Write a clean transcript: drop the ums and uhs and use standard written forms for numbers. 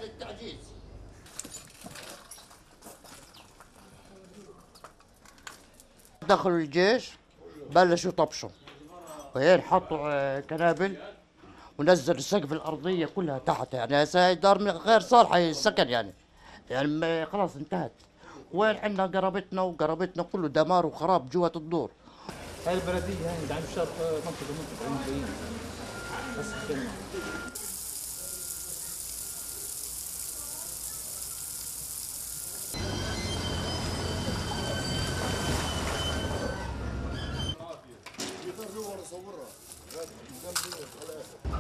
للتعجيز. دخلوا الجيش بلشوا يطبشوا، وهين حطوا كنابل ونزل السقف الارضيه كلها تحت. يعني هسه هاي دار غير صالحه السكن يعني خلاص انتهت. وين عندنا قرابتنا كله دمار وخراب جوة الدور. هاي البلديه هاي عند شرق منطقه المبين بس الكلمه. صورها